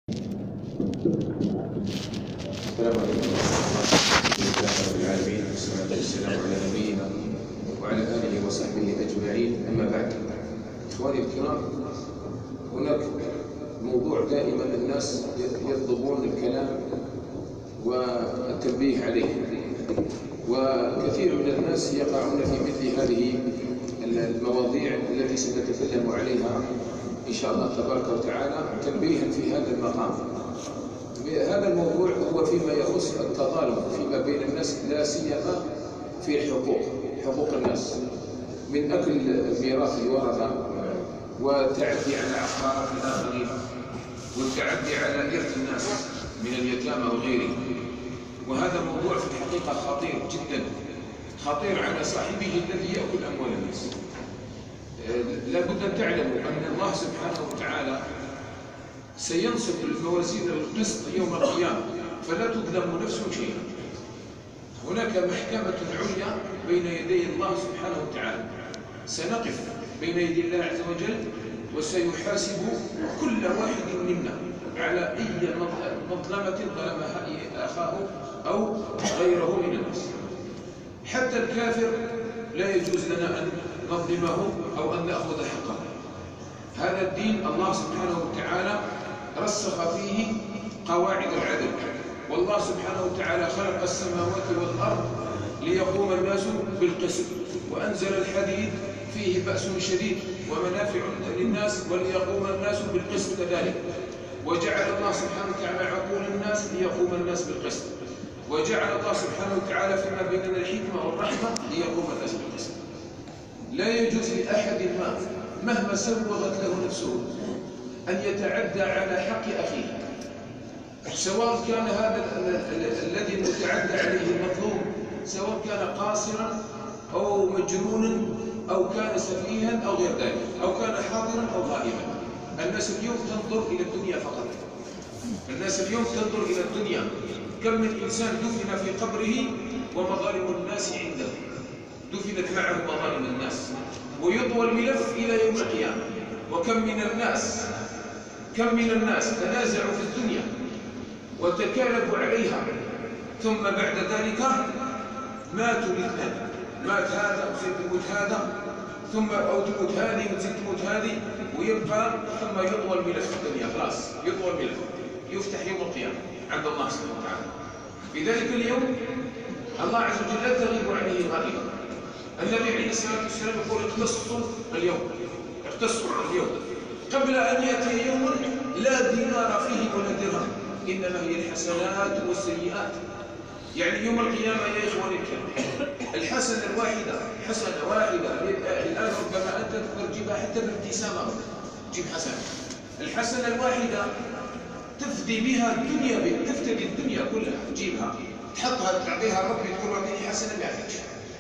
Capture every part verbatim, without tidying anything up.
السلام عليكم ورحمة الله رب العالمين، والصلاة والسلام على نبينا وعلى آله وصحبه أجمعين. أما بعد، إخواني الكرام، هناك موضوع دائما الناس يطلبون الكلام والتنبيه عليه، وكثير من الناس يقعون في مثل هذه المواضيع التي سنتكلم عليها إن شاء الله تبارك وتعالى تنبيها في هذا المقام. هذا الموضوع هو فيما يخص التظالم فيما بين الناس، لا سيما في الحقوق، حقوق الناس، من أكل ميراث الورثة والتعدي على عقارات الآخرين والتعدي على إرث الناس من اليتامى وغيره. وهذا موضوع في الحقيقة خطير جدا، خطير على صاحبه الذي يأكل أموال الناس. لا بد أن تعلموا أن الله سبحانه وتعالى سينصب الموازين القسط يوم القيامة، فلا تظلم نفس شيئا. هناك محكمة عليا بين يدي الله سبحانه وتعالى، سنقف بين يدي الله عز وجل وسيحاسب كل واحد منا على أي مظلمة ظلمها أخاه أو غيره من الناس. حتى الكافر لا يجوز لنا أن نظلمه أو أن نأخذ حقه. هذا الدين الله سبحانه وتعالى رسخ فيه قواعد العدل، والله سبحانه وتعالى خلق السماوات والأرض ليقوم الناس بالقسط، وأنزل الحديد فيه بأس شديد ومنافع للناس وليقوم الناس بالقسط كذلك، وجعل الله سبحانه وتعالى عقول الناس ليقوم الناس بالقسط، وجعل الله سبحانه وتعالى فيما بيننا الحكمة والرحمة ليقوم الناس بالقسط. لا يجوز لأحد ما مهما سوغت له نفسه أن يتعدى على حق أخيه، سواء كان هذا الذي المتعدى عليه المظلوم سواء كان قاصرا أو مجنونا أو كان سفيها أو غير ذلك، أو كان حاضرا أو غائبا. الناس اليوم تنظر إلى الدنيا فقط، الناس اليوم تنظر إلى الدنيا. كم من إنسان دفن في قبره ومظالم الناس عنده، دفنت معه مظالم الناس، ويطوى الملف إلى يوم القيامة. وكم من الناس كم من الناس تنازعوا في الدنيا وتكالبوا عليها، ثم بعد ذلك ماتوا الاثنان، مات هذا وزيد تموت هذا، ثم أو تموت هذه وزيد تموت هذه، ويبقى ثم يطوى الملف في الدنيا. خلاص يطوى الملف، يفتح يوم القيامة عند الله سبحانه وتعالى. في ذلك اليوم الله عز وجل لا تغيب عليه غائبا. النبي عليه الصلاة والسلام يقول اقتصوا اليوم، اقتصوا اليوم قبل أن يأتي يوم لا دينار فيه ولا درهم، إنما هي الحسنات والسيئات. يعني يوم القيامة يا إخواني الكرام، الحسنة الواحدة، حسنة واحدة الآن ربما أنت تقدر تجيبها حتى بالابتسامة، تجيب حسنة. الحسنة الواحدة تفدي بها الدنيا، تفتدي الدنيا كلها، تجيبها تحطها تعطيها ربي تقول ربي حسنة ما فيش.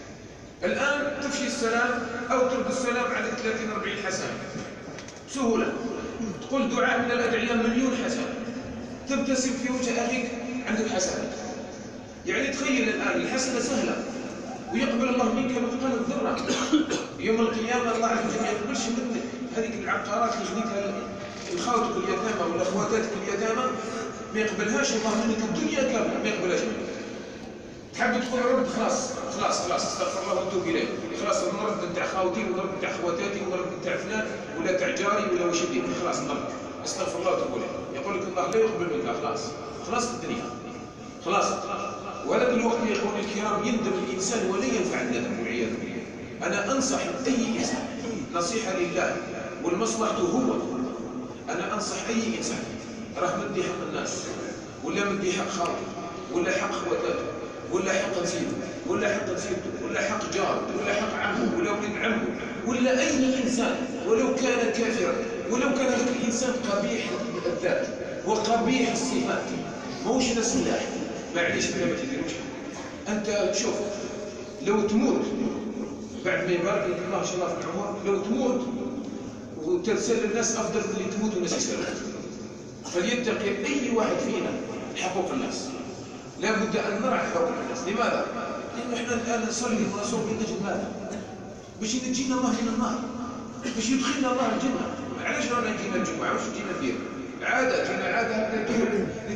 الآن تفشي السلام أو ترد السلام على ثلاثين أربعين حسنة سهولة، تقول دعاء من الأدعية مليون حسنة، تبتسم في وجه أخيك عندك حسنة. يعني تخيل الآن الحسنة سهلة ويقبل الله منك مثقال الذرة. يوم القيامة الله عز وجل ما يقبلش منك هذيك العقارات اللي خذيتها لخواتك اليتامى ولا خواتاتك اليتامى، ما يقبلهاش الله منك الدنيا كاملة، ما يقبلهاش منك. تحب تقول رب خلاص خلاص خلاص استغفر الله واتوب اليه، خلاص نرد نتاع خاوتي ونرد نتاع خواتاتي ونرد نتاع فلان ولا تاع جاري ولا وش يدير، خلاص نرد استغفر الله واتوب اليه. يقول لك الله لا يقبل منك، خلاص خلاص الدنيا خلاص. وهذاك الوقت يا اخواني الكرام يندم الانسان ولا ينفع الندم والعياذ بالله. انا انصح اي انسان نصيحه لله والمصلحه هو، انا انصح اي انسان راه مدي حق الناس ولا مدي حق خاوته ولا حق خواتاته ولا حق نسيبه ولا حق نسيبته ولا حق جاره ولا حق عمه ولا ولد عمه ولا اي انسان ولو كان كافرا، ولو كان هذا الانسان قبيح الذات وقبيح الصفات، ماهوش سلاح، معليش بلا ما تديروش. انت شوف لو تموت بعد ما يبارك لك الله ان شاء الله في العمر، لو تموت وترسل الناس افضل من اللي تموت والناس يسالون. فليتقي اي واحد فينا حقوق الناس، لا بد أن نرعى حقوق الناس. لماذا؟ لأنه إحنا الآن نصلي ونصوم من أجل ماذا؟ باش ينجينا الله من النار، باش يدخلنا الله الجنة. علاش رانا جينا الجمعة؟ واش جينا ندير؟ عادة، جينا عادة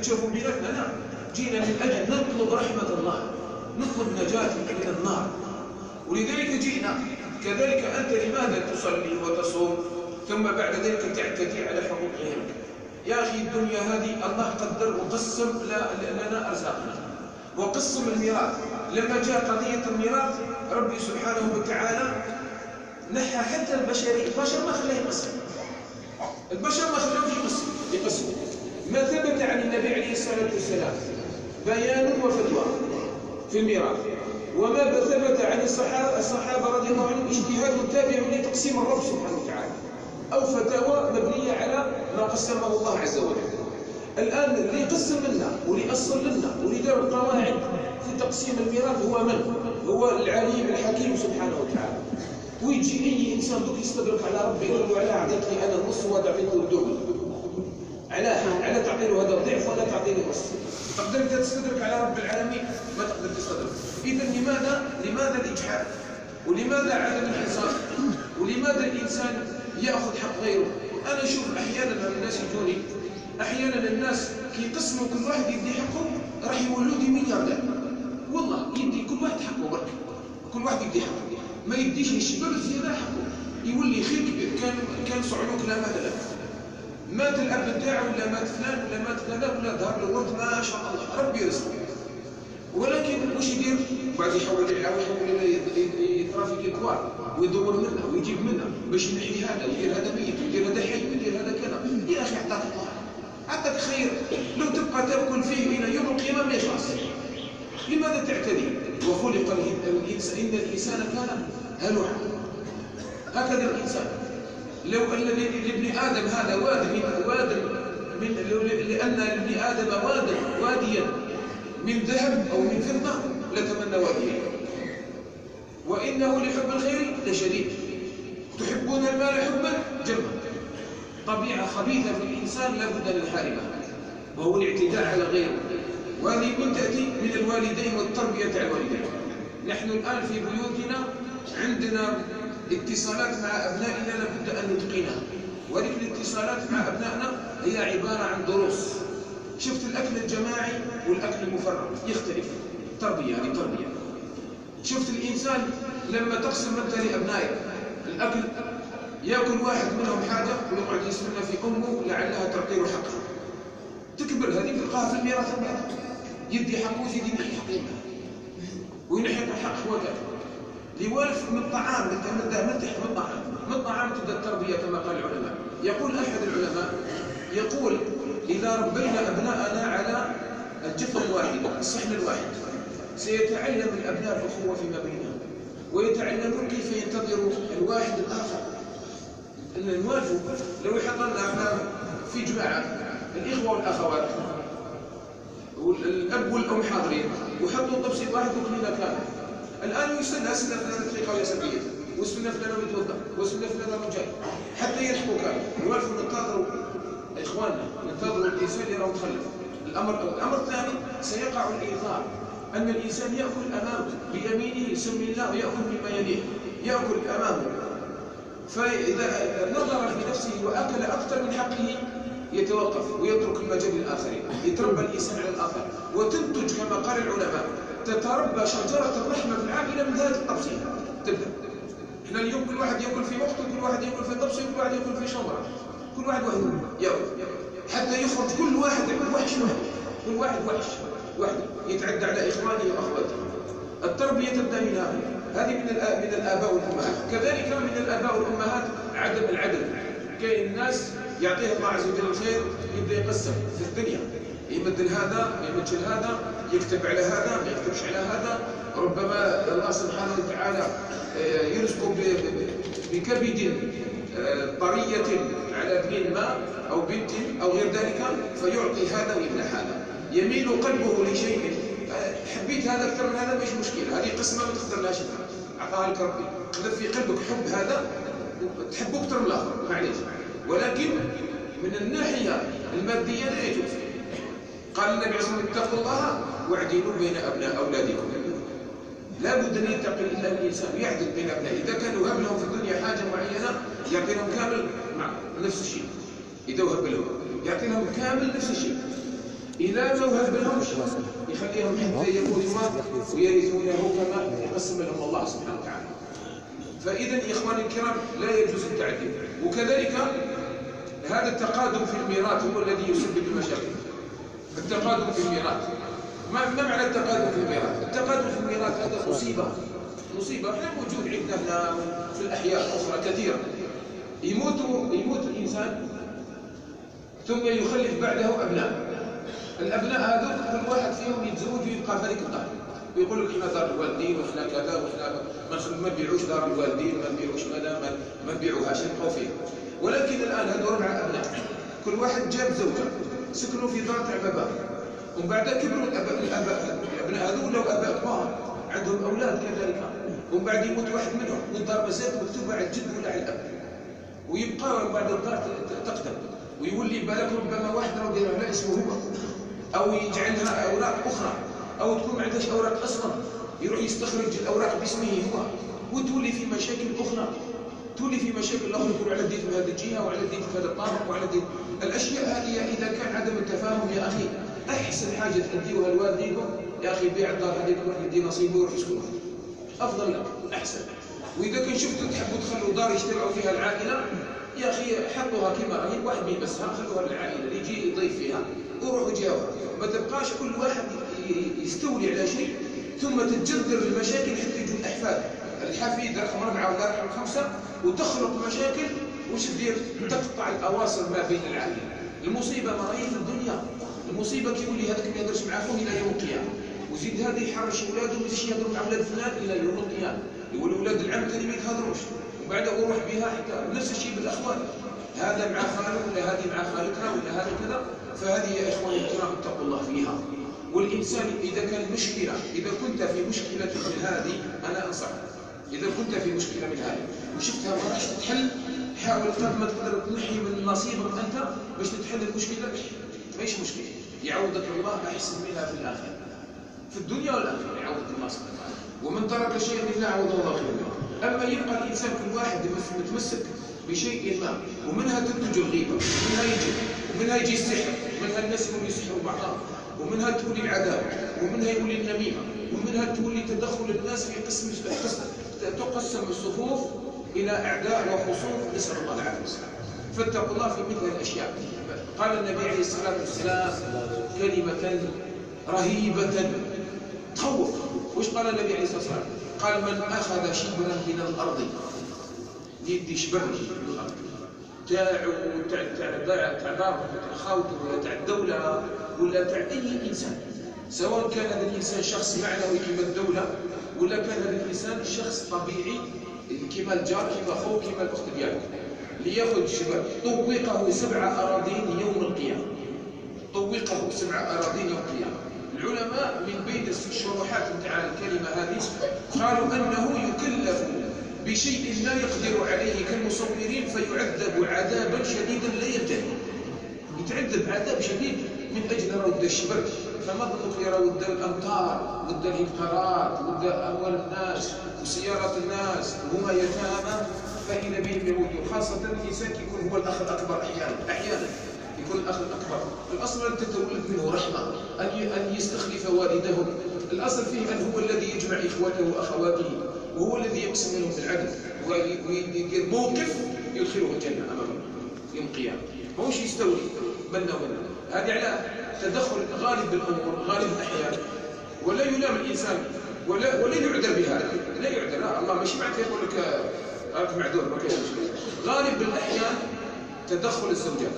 تشوفوا بلادنا لا، جينا من أجل نطلب رحمة الله، نطلب نجاة من النار، ولذلك جئنا. كذلك أنت لماذا تصلي وتصوم ثم بعد ذلك تعتدي على حقوق غيرك؟ يا أخي الدنيا هذه الله قدر وقسم لنا أرزاقنا وقسم الميراث. لما جاء قضية الميراث ربي سبحانه وتعالى نحى حتى البشري، البشر ما خلاه يقسم، البشر ما خلاهوش يقسم يقسم ما ثبت عن النبي عليه الصلاة والسلام بيان وفتوى في الميراث، وما ثبت عن الصحابة الصحابة رضي الله عنهم اجتهاد تابع لتقسيم الرب سبحانه وتعالى أو فتاوى مبنية على ما قسمه الله عز وجل. الآن اللي يقسم لنا واللي أصل لنا واللي دار القواعد في تقسيم الميراث هو من؟ هو العليم الحكيم سبحانه وتعالى. ويجي أي إنسان دوك يستدرك على ربي يقول له علاه عطيتني أنا النص وهذا عطيته الدبل، علاه؟ على تعطي له هذا الضعف ولا تعطي له نص؟ تقدر أنت تستدرك على رب العالمين؟ ما تقدر تستدرك. إذا لماذا لماذا الإجحاف؟ ولماذا عدم الإنصاف؟ ولماذا الإنسان يأخذ حق غيره؟ أنا أشوف أحيانا الناس يجوني، أحيانا الناس كي يقسموا كل واحد يدي حقه راح يولوا لي ملياردير، والله يدي كل واحد حقه برك، كل واحد يدي حقه، ما يديش الشباب الزيادة حقه، يولي خير كبير. كان كان صعلوك لا مال له، مات الأب بتاعه ولا مات فلان ولا مات كذا ولا ظهر له ولد ما شاء الله ربي يرزقه، ولكن واش يدير؟ بعد يحول يحول يترافيك الكوار ويدور منها ويجيب منها باش ينحي هذا ويدير هذا ميت ويدير هذا حي ويدير هذا كذا. يا اخي عطاك الله، عطاك خير، لو تبقى تاكل فيه الى يوم القيامه ما يخلص. لماذا تعتدي؟ وخلق الانسان ان الانسان كان هلوعا، هكذا الانسان. لو ان لابن ادم هذا واد من واد من لان لابن ادم واد واديا من ذهب او من فضه لتمنى واديا، وانه لحب الخير لشديد، تحبون المال حبا جما. طبيعه خبيثه في الانسان لا بد ان نحاربها، وهو الاعتداء على غيره، وهذه من تاتي من الوالدين والتربيه على الوالدين. نحن الان في بيوتنا عندنا اتصالات مع ابنائنا لابد ان نتقنها، وهذه الاتصالات مع ابنائنا هي عباره عن دروس. شفت الاكل الجماعي والاكل المفرط يختلف، تربيه هذه تربيه. شفت الانسان لما تقسم انت لابنائك الاكل ياكل واحد منهم حاجه ويقعد يسمى في امه لعلها تعطي له حقها، تكبر هذه تلقاها في الميراث يدي حقه ويزيد ينحي حقه وينحي حق خواتك. لوالف من الطعام انت مده ملتحق من الطعام، من الطعام تبدا التربيه كما قال العلماء. يقول احد العلماء يقول اذا ربينا ابناءنا على الجفن الواحد الصحن الواحد سيتعلم الابناء الاخوه فيما بينهم، ويتعلمون كيف ينتظروا الواحد الاخر. نوالفوا لو يحضرنا في جماعه الاخوه والاخوات والاب والام حاضرين وحطوا طبسي واحد وكلنا كامل، الان يستنى سنه فلانه دقيقه ولا سبعين وسنه فلانه يتوضا وسنه فلانه جاي حتى يلحقوا كامل. نوالفوا ننتظروا اخواننا، ننتظروا الانسان يرى متخلف. الامر الامر الثاني سيقع الايثار، ان الانسان ياكل امامه بيمينه سم الله وياكل مما يليه، ياكل امامه، فاذا نظر في نفسه واكل اكثر من حقه يتوقف ويترك المجال للاخرين. يتربى الانسان على الاخر وتنتج كما قال العلماء تتربى شجره الرحمه في العائله من هذه التبسيط. تبدا احنا اليوم كل واحد ياكل في وقته، كل واحد ياكل في طبسي، كل واحد ياكل في شمره، كل واحد واحد ياكل حتى يخرج كل واحد وحش واحد، كل واحد وحش واحد يتعدى على اخوانه واخواته. التربيه تبدا من هذا، هذه من من الاباء والامهات. كذلك من الاباء والامهات عدم العدل. كاين الناس يعطيه الله عز وجل الخير يبدا يقسم في الدنيا، يمد لهذا ما يمدش لهذا، يكتب على هذا ما يكتبش على هذا. ربما الله سبحانه وتعالى يرزقه بكبد طريه على ابن ما او بنت او غير ذلك فيعطي هذا ويمنع هذا، يميل قلبه لشيء. حبيت هذا اكثر من هذا مش مشكله، هذه قسمه ما تقدر لها شيء، اعطاها لك ربي. قذف في قلبك حب هذا تحبه اكثر من الاخر معليش، ولكن من الناحيه الماديه لا يجوز. قال النبي صلى الله عليه وسلم اتقوا الله واعدلوا بين ابناء اولادكم. لا بد ان يتقي الا الانسان يعدل بين ابنائه. اذا كان وهب لهم في الدنيا حاجه معينه يعطي لهم كامل مع نفس الشيء، اذا وهب لهم يعطي لهم كامل نفس الشيء. إذا ما وهب لهمش يخليهم حتى يموتوا ويرثونه كما يقسم لهم الله سبحانه وتعالى. فإذا إخواني الكرام لا يجوز التعدي. وكذلك هذا التقادم في الميراث هو الذي يسبب المشاكل. التقادم في الميراث، ما معنى التقادم في الميراث؟ التقادم في الميراث هذا مصيبة، مصيبة احنا موجود عندنا هنا في الأحياء الأخرى كثيرة. يموت يموت الإنسان ثم يخلف بعده أبناء. الأبناء هذول كل واحد فيهم يتزوج ويبقى في هذيك الدار، ويقول لك احنا دار الوالدين واحنا كذا واحنا ما نبيعوش دار الوالدين، ما نبيعوش ماذا ما نبيعوهاش نبقاو فيها. ولكن الآن هذول ربع أبناء، كل واحد جاب زوجة سكنوا في دار تاع باباه، ومن بعد كبروا الأباء الأباء الأبناء هذول ولاو أباء كبار عندهم أولاد كذلك، ومن بعد يموت واحد منهم والدار مازالت مكتوبة على الجد ولا على الأب، ويبقى بعد الدار تقدم ويولي بالك ربما واحد راه يدير على اسمه هو، أو يجعلها أوراق أخرى، أو تكون ما عندهاش أوراق أصلا يروح يستخرج الأوراق باسمه هو، وتولي في مشاكل أخرى، تولي في مشاكل أخرى يقول على الدين في هذه الجهة وعلى الدين في هذا الطابق وعلى الدين. الأشياء هذه إذا كان عدم التفاهم يا أخي أحسن حاجة تأديوها لوالديكم يا أخي بيع الدار هذيك وروح يدي نصيبه ويروح يسكنها، أفضل لك أحسن. وإذا كان شفتوا تحبوا تخلوا دار يجتمعوا فيها العائلة يا أخي حطوها كما راهي، واحد بيبسها خلوها للعائلة اللي يجي يضيف فيها وروحوا جاوها، ما تبقاش كل واحد يستولي على شيء ثم تتجذر المشاكل حتى يجوا الأحفاد، الحفيد رقم أربعة ولا رقم خمسة وتخلق مشاكل وش تدير؟ تقطع الأواصر ما بين العائلة. المصيبة ما هي في الدنيا، المصيبة كي يولي هذاك ما يهدرش مع أخوه إلى يوم القيامة، وزيد هذا يحرش أولاده وما يجيش يهضروا مع أولاد فلان إلى يوم القيامة، يقول أولاد العم ثاني ما يتهضروش، وبعد يروح بها حتى نفس الشيء بالأخوان، هذا مع خاله ولا هذه مع خالتها ولا هذا كذا. فهذه يا إخواني الكرام اتقوا الله فيها. والإنسان إذا كان مشكلة، إذا كنت في مشكلة من هذه أنا أنصحك، إذا كنت في مشكلة من هذه وشفتها ما راحش تتحل، حاول قد ما تقدر تنحي من نصيبك أنت باش تتحل المشكلة، ماهيش مشكلة، يعوضك الله أحسن منها في الآخرة، في الدنيا والآخرة يعوضك الله سبحانه وتعالى. ومن ترك شيئا لله عوضه الله خيرا منه. أما يبقى الإنسان كل واحد متمسك بشيء ما، ومنها تنتج الغيبة، ومنها يجي ومنها يجي السحر، ومنها الناس يقولوا يسحروا بعضهم، ومنها تولي العداوة، ومنها يولي النميمة، ومنها تولي تدخل الناس في قسم تقسم الصفوف إلى أعداء وخصوم، نسأل الله العافية والسلامة. فاتقوا الله في مثل الأشياء. قال النبي عليه الصلاة والسلام كلمة رهيبة تخوف. وش قال النبي عليه الصلاة والسلام؟ قال من أخذ شبرا من الأرض، يدي شبر من الأرض تاعو تاع تاع تاع دار تاع خاوته ولا تاع الدولة ولا تاع أي إنسان، سواء كان هذا الإنسان شخص معنوي كما الدولة ولا كان هذا الإنسان شخص طبيعي كما الجار كما أخوه كما الأخت ديالك، ليأخذ شبر طوقه سبع أراضين يوم القيامة، طوقه سبع أراضين يوم القيامة. العلماء من بين الشروحات نتاع الكلمة هذه قالوا أنه يكلف بشيء لا يقدر عليه كالمصورين فيعذب عذابا شديدا لا ينتهي، يتعذب عذاب شديد من أجل رد الشبر. فما ظنك يرى ود الأمطار ود الهكتارات ود أموال الناس وسيارات الناس وهما يتامى فإذا بهم يموتوا، خاصة الإنسان يكون هو الأخ الأكبر أحيانا أحيانا يكون الأخ الأكبر. الأصل أن تتولد منه رحمة، أن يستخلف والده، الأصل فيه أن هو الذي يجمع إخوته وأخواته، وهو الذي يقسم منهم بالعدل ويدير موقف يدخله الجنة أمامه يوم القيامة، ماهوش يستولي منا ومنا. هذه على تدخل غالب بالأمور غالب الأحيان، ولا يلام الإنسان ولا ولا يعذر بهذا، لا يعذر، لا الله ماشي معناته يقول لك راك معذور ما كاينش مشكل. غالب بالأحيان تدخل الزوجات،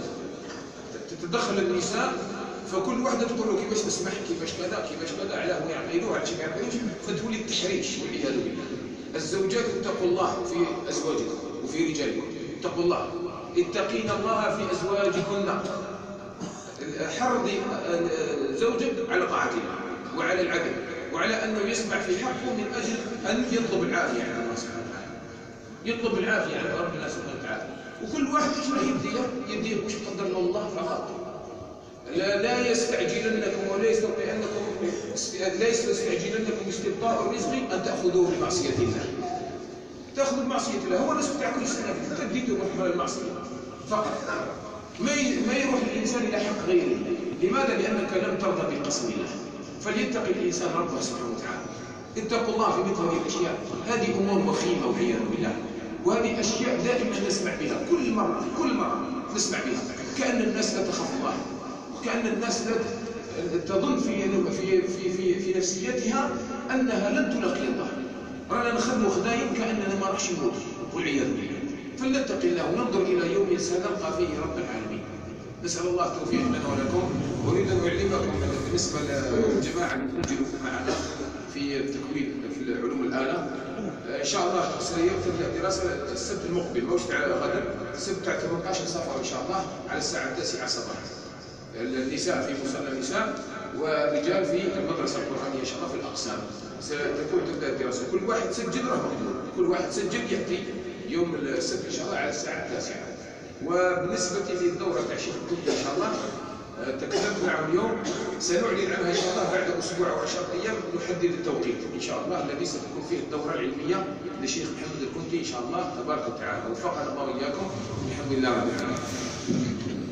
تتدخل النساء، فكل واحدة تقول له كيفاش نسمح كيفاش كذا كيفاش كذا علاه ما يعقلوه على شيء ما يعقلوش، فتولي التحريش والعياذ بالله. الزوجات اتقوا الله في أزواجكم وفي رجالكم، اتقوا الله، اتقين الله في أزواجكن، حرضي زوجك على طاعته وعلى العدل وعلى أنه يسمع في حقه من أجل أن يطلب العافية عن الله سبحانه وتعالى، يطلب العافية عن ربنا سبحانه وتعالى. وكل واحد شنو يديه يديه واش قدر له الله فقط. لا لا يستعجلنكم ولا يستطيعنكم لا يستعجلنكم استبطاء الرزق أن تأخذوه بمعصية الله، تأخذوا بمعصية الله. هو الرزق تاعكم يستنى تديته على المعصية فقط، ما ما يروح الإنسان إلى حق غيره. لماذا؟ لأنك أنك لم ترضى بقسم الله. فليتق الإنسان ربه سبحانه وتعالى. اتقوا الله في مثل هذه الأشياء. هذه أمور وخيمة والعياذ بالله، وهذه أشياء دائما نسمع بها، كل مرة كل مرة نسمع بها، كأن الناس لا تخاف الله، وكأن الناس لا تظن في في في في, في نفسيتها أنها لن تلاقي الله. رانا نخدموا خدايم كأننا ما راحش نموت والعياذ بالله. فلنتقي الله وننظر إلى يوم سنلقى فيه رب العالمين. نسأل الله التوفيق لنا ولكم. أريد أن أعلمكم بالنسبة للجماعة اللي سجلوا معنا في التكوين في العلوم الآلة، إن شاء الله سيبدأ دراسة السبت المقبل، مش تاع غدا، السبت تاع ثمانية عشر صفر إن شاء الله على الساعة التاسعة صباحا. النساء في مصلى النساء والرجال في المدرسة القرآنية إن شاء الله في الأقسام. ستكون تبدأ الدراسة. كل واحد سجل راه مقدور، كل واحد سجل يأتي يوم السبت إن شاء الله على الساعة التاسعة. وبالنسبة للدورة تاع الشيخ القطبي إن شاء الله تكلمت معه اليوم، سنعلن عنها إن شاء الله بعد أسبوع أو عشرة أيام، نحدد التوقيت إن شاء الله الذي ستكون فيه الدورة العلمية للشيخ محمد الكنتي إن شاء الله تبارك وتعالى. وفقنا الله وإياكم، الحمد لله رب العالمين.